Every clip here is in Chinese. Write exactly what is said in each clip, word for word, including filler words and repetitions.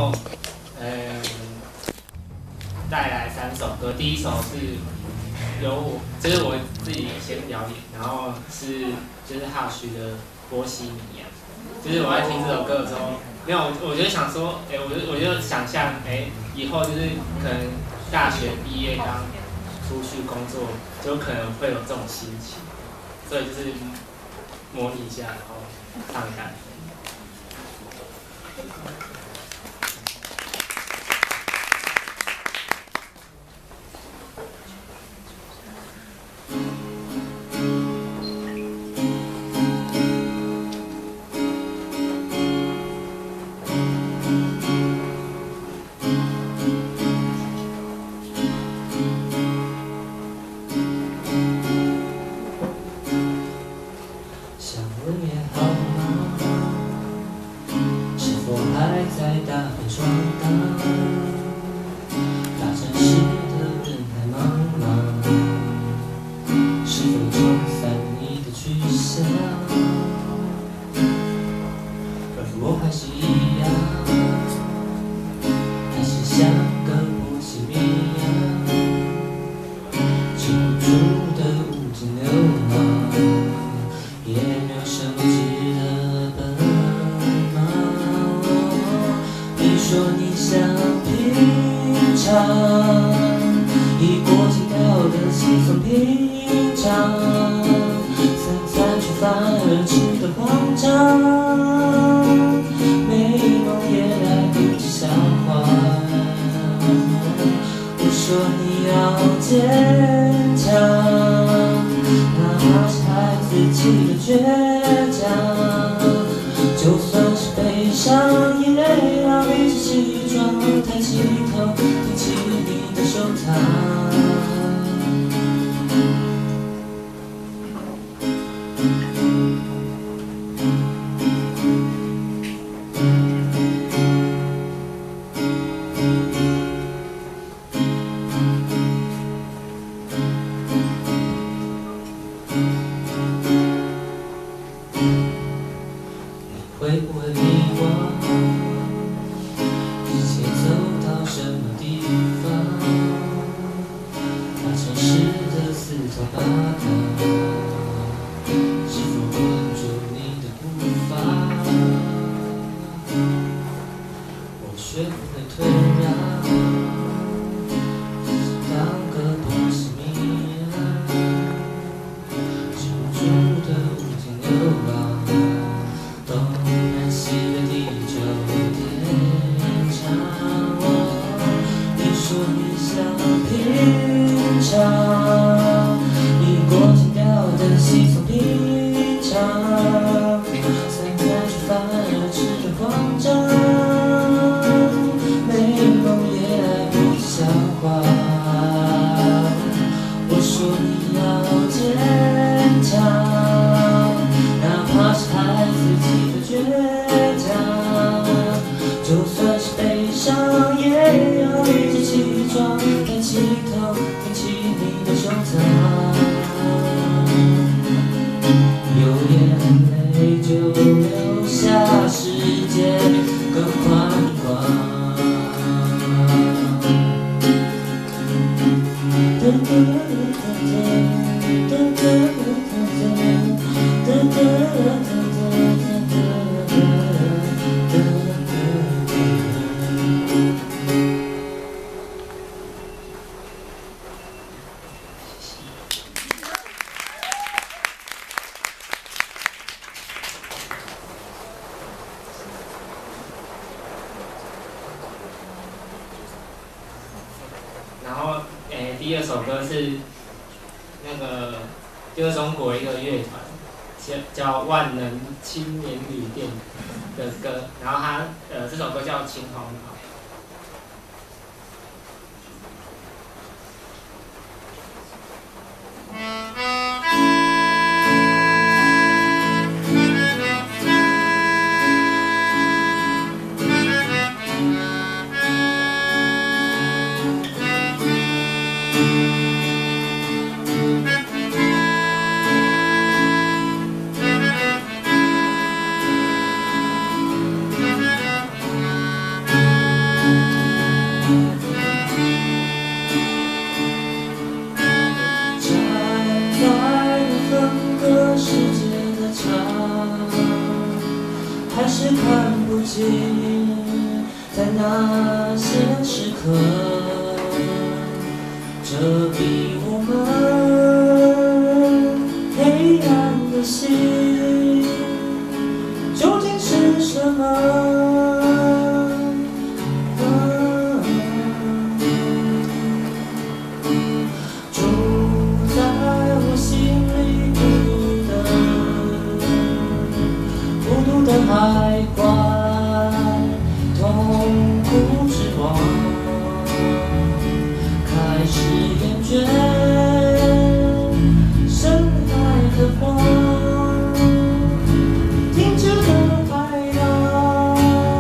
后，嗯，带来三首歌，第一首是由我，就是我自己先表演，然后是就是哈许的《波西米亚》，就是我在听这首歌的时候，没有，我就想说，哎、欸，我就我就想象，哎、欸，以后就是可能大学毕业刚出去工作，就可能会有这种心情，所以就是模拟一下，然后唱看。第二首歌是那个就是中国一个乐团叫万能青年旅店的歌，然后他呃这首歌叫《青红袍》。 境，在那些时刻，遮蔽我们黑暗的心，究竟是什么？ 海关，痛苦之王，开始厌倦深海的光，停止了海浪。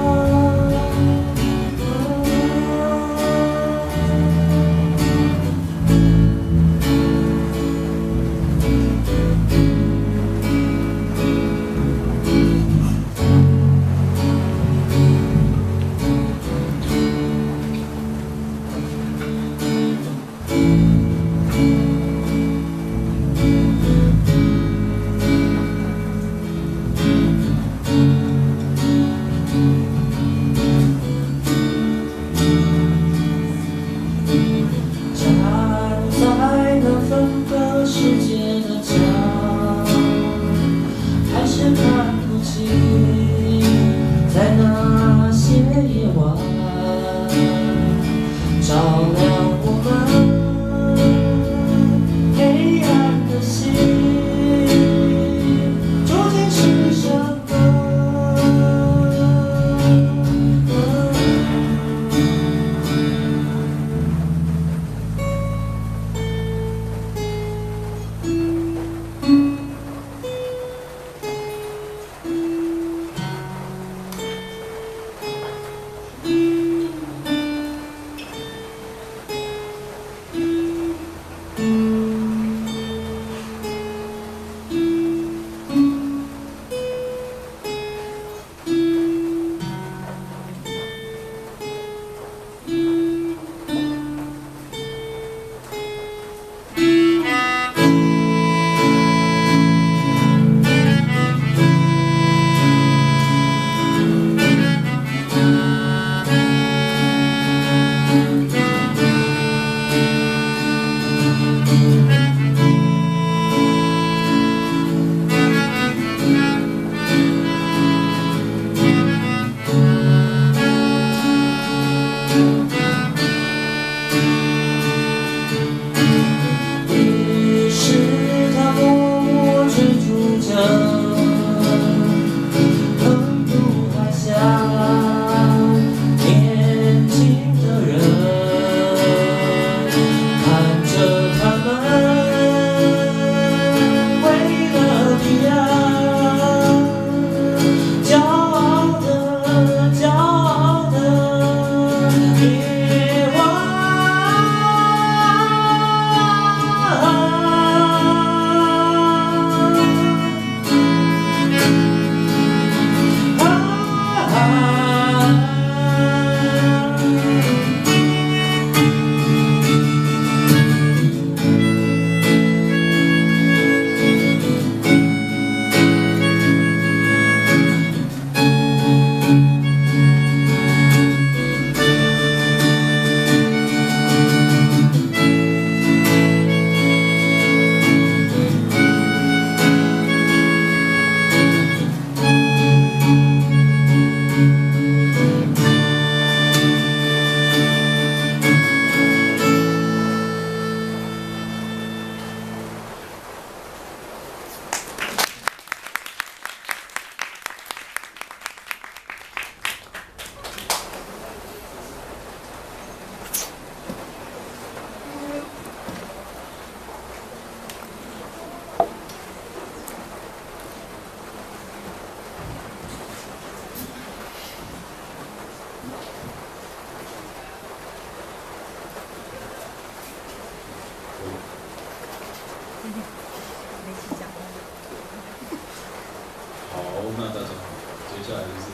那大家好，接下来就是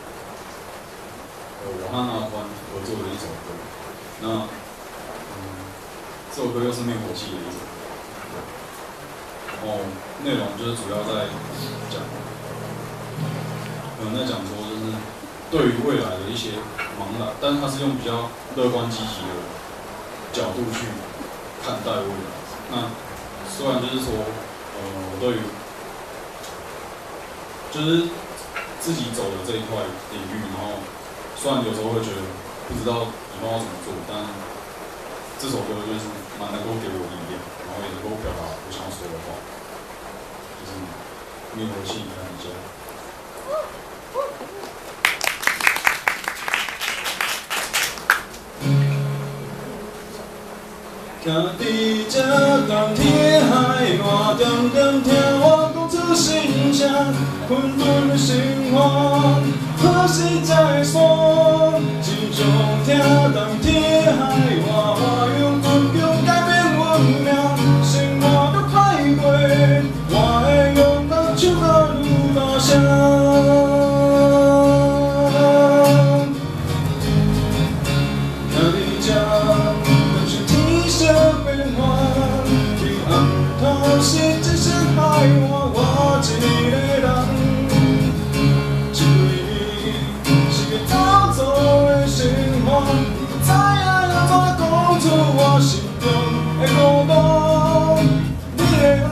呃我和阿宽合作的一首歌。那嗯，这首歌又是灭火器的一首歌。然后内容就是主要在讲，可能在讲说就是对于未来的一些茫然，但是他是用比较乐观积极的角度去看待未来。那虽然就是说，呃，我对于就是自己走的这一块领域，然后虽然有时候会觉得不知道以后要怎么做，但这首歌就是蛮能够给我力量，然后也能够表达我想要说的话，就是灭火器看一下。徛伫这冬天海岸，点点听我讲出心声，困顿的生活，何时才会散？只想听冬天海岸，我用倔强改变运命，生活搁歹过，我会用目睭甲愈大声。是真心爱我，我一个人，因为你是个走走的生活，不知影要怎讲出我心中的孤单。你的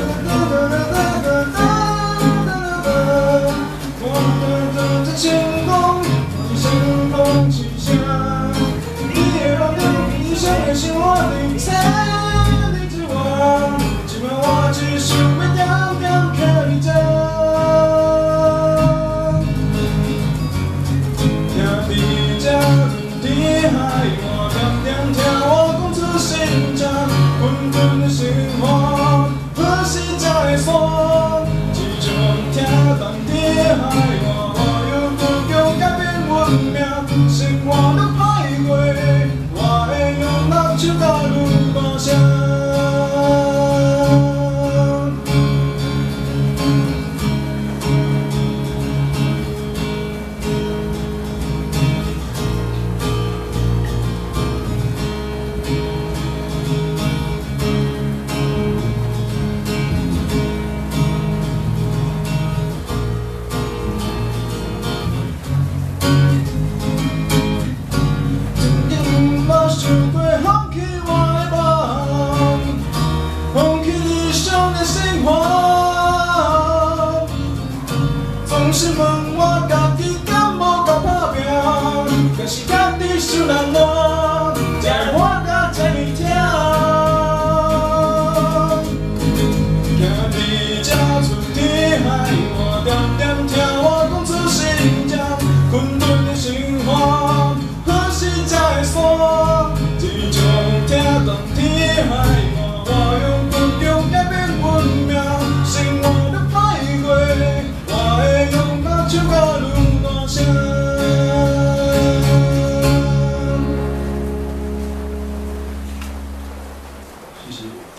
我这星光，星光之下，你的容颜比谁的生活精彩。我只想要点点看你这，徛伫这轮天海岸，点点听我讲出心声，困顿的生活，何时才会散？只想听冬天海岸，我用倔强改变运命，生活搁歹过，我会用目睭甲愈大声。总是问我家己敢无够打拼，可是家己受人烂，才活甲这么痛。徛伫这春天海岸，点点听我讲出心声，困顿的生活，何时才会散？只想听冬天海岸，我用倔强改变运命，生活搁歹过。用目睭甲愈大声。谢谢。